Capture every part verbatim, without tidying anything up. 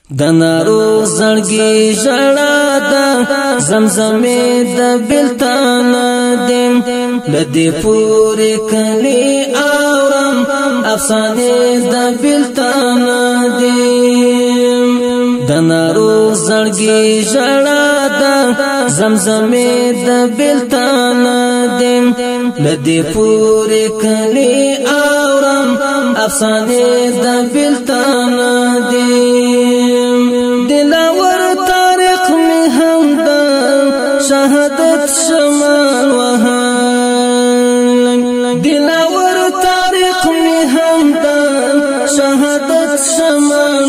د ناروغ زړګي ژړا ده زمزمې د بلتان دیم لدې پورې کلی اورم افسانې د بلتان دیم د ناروغ زړګي ژړا ده زمزمې د بلتان دیم لدې پورې کلی اورم افسانې د بلتان دیم دلاور تاریخ می هم دا شهادت شمال وهان دلاور تاریخ می هم دا شهادت شمال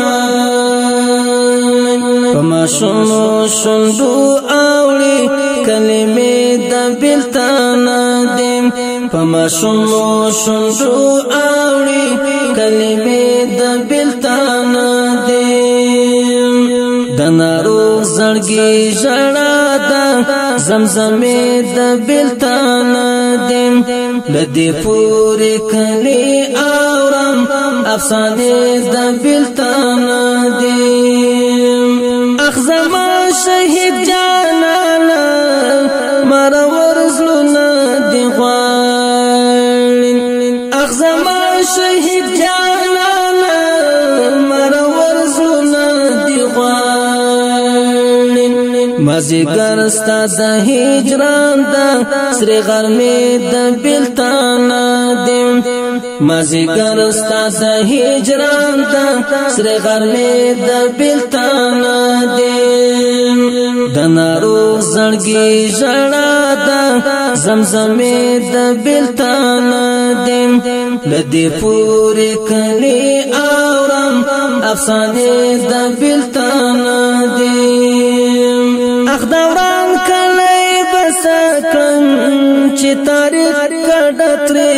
وهان پما شنو شندو اولی کلمې د بلتان دیم پما شنو شندو اولی کلمې د بلتان دیم د ناروغ زړګي ژړا ده زمزمې د بلتان دیم لدې پورې کلی اورم افسانې د بلتان دیم اخ زما شهید جانانا مرور زلونه دی غواړي اخ زما شهید جانانا مرور زلونه دی غواړي مازیګر ستا د هجران ده سری غرمې د بلتان دیم مازیګر ستا د هجران ده سری غرمې د بلتان دیم د ناروغ زړګي ژړا ده زمزمې د بلتان دیم لدې پورې کلی اورم افسانې د بلتان دیم اخ دوران کلی بسا کړم چې تاریخ کډه ترې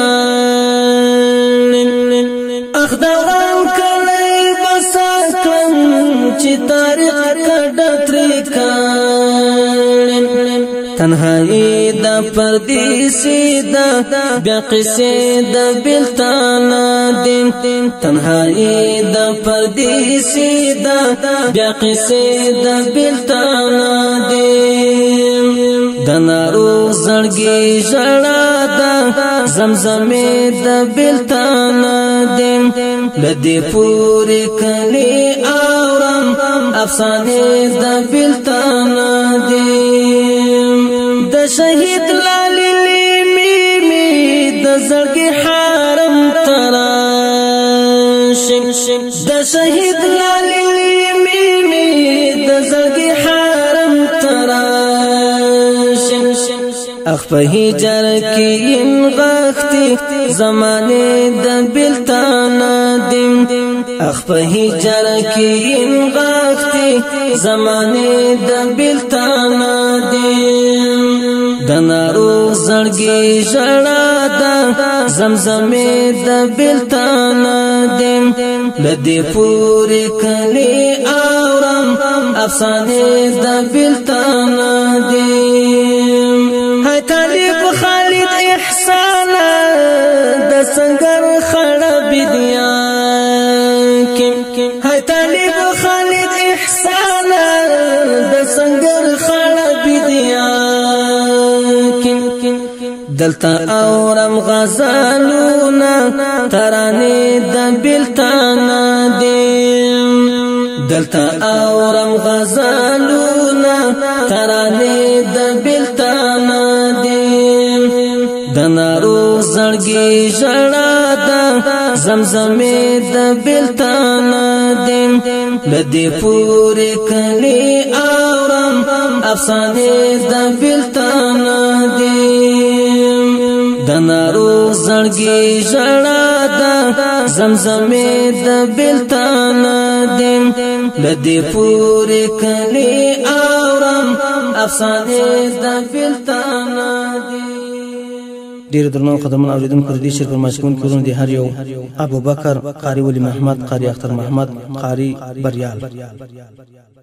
کړم اخ دوران کلی بسا کړم چې تاریخ کډه ترې کړم تنهایی د پردیسی د بیا قصې د بلتان دیم تنهایی د پردیسی د بیا قصې د بلتان دیم د ناروغ زړګي ژړا ده زمزمې د بلتان دیم لدې پورې کلی اورم افسانې د بلتان دیم د شهید لالی می د زړګي حرم تراشم د شهید لالی می د زړګي حرم تراشم اخ په هجر کې انغختي زمانه د بلتان دیم اخ په هجر کې انغختي زمانه د بلتان دیم د ناروغ زړګي ژړا ده زمزمې د بلتان دیم لدې پورې کلی اورم افسانې د بلتان دیم هاي طالب خالد احسان د سنگر خړه بدیان کې هاي طالب خالد احسان د سنگر خړه بدیان کې دلتا اورم غزالونا ترانه د بلتان دیم دلتا اورم غزالونا ترانه د بلتان دیم د ناروغ زړګي ژړا ده زمزمې د بلتان دیم لدې پورې کلی اورم افسانې د بلتان دیم د ناروغ زړګي ژړا ده زمزمې د بلتان دیم لدې پورې کلی اورم افسانې د بلتان دیم ډیر درنو قدمون اوریدونکو د دې شعر پر مشکون کورون دي هر یو ابو بکر قاری ولی محمد قاری اختر محمد قاری بریال